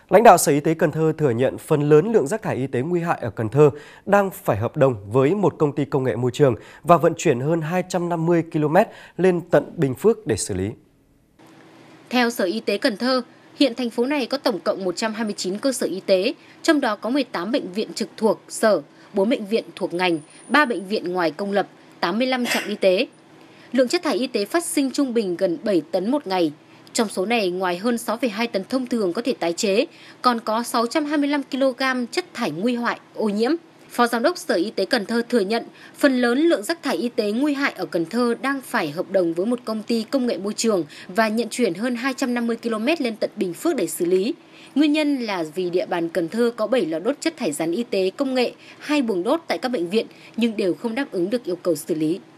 Lãnh đạo Sở Y tế Cần Thơ thừa nhận phần lớn lượng rác thải y tế nguy hại ở Cần Thơ đang phải hợp đồng với một công ty công nghệ môi trường và vận chuyển hơn 250 km lên tận Bình Phước để xử lý. Theo Sở Y tế Cần Thơ, hiện thành phố này có tổng cộng 129 cơ sở y tế, trong đó có 18 bệnh viện trực thuộc Sở, 4 bệnh viện thuộc ngành, 3 bệnh viện ngoài công lập, 85 trạm y tế. Lượng chất thải y tế phát sinh trung bình gần 7 tấn một ngày. Trong số này, ngoài hơn 6,2 tấn thông thường có thể tái chế, còn có 625 kg chất thải nguy hại, ô nhiễm. Phó Giám đốc Sở Y tế Cần Thơ thừa nhận phần lớn lượng rác thải y tế nguy hại ở Cần Thơ đang phải hợp đồng với một công ty công nghệ môi trường và nhận chuyển hơn 250 km lên tận Bình Phước để xử lý. Nguyên nhân là vì địa bàn Cần Thơ có 7 lò đốt chất thải rắn y tế công nghệ, 2 buồng đốt tại các bệnh viện nhưng đều không đáp ứng được yêu cầu xử lý.